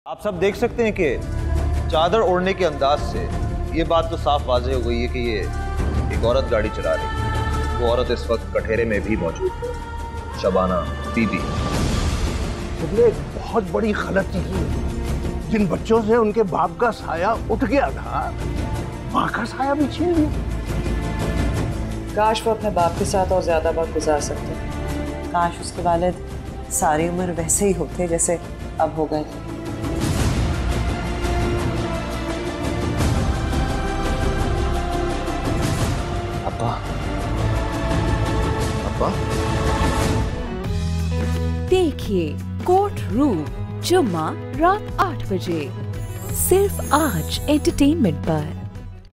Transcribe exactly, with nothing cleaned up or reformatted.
आप सब देख सकते हैं कि चादर ओढ़ने के अंदाज से ये बात तो साफ वाज़ेह हो गई है कि ये एक औरत गाड़ी चला रही है। वो औरत इस वक्त कठेरे में भी मौजूद है, शबाना बीबी। तुमने एक बहुत बड़ी गलती की। जिन बच्चों से उनके बाप का साया उठ गया था, माँ का साया भी छीन लिया। काश वो अपने बाप के साथ और ज्यादा वक्त गुजार सकते। काश उसके वालिद सारी उम्र वैसे ही होते जैसे अब हो गए। अब्बा, अब्बा। देखिए कोर्ट रूम जुम्मा रात आठ बजे सिर्फ आज एंटरटेनमेंट पर।